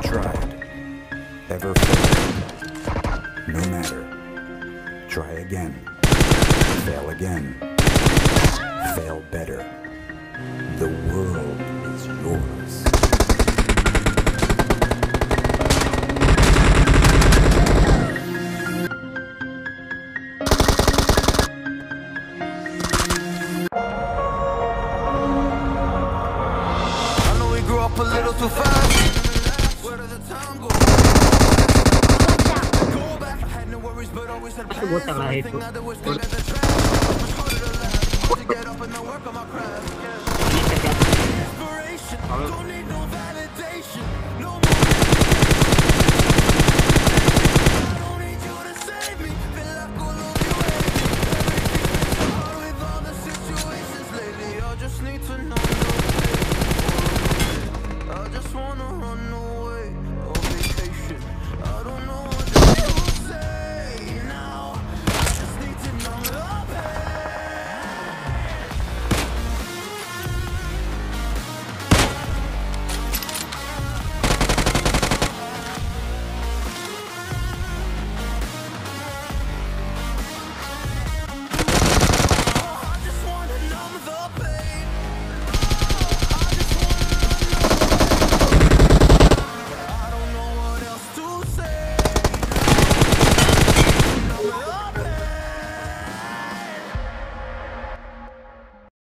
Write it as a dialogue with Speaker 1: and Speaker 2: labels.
Speaker 1: tried, ever failed. No matter. Try again. Fail again. Fail better. The world is yours.
Speaker 2: Up a little too fast. Where did the time go? Go back. I had no worries, but always had plans. Everything I did was good at the track. It was harder to last. To get up and not work on my craft. Inspiration. Don't need no value.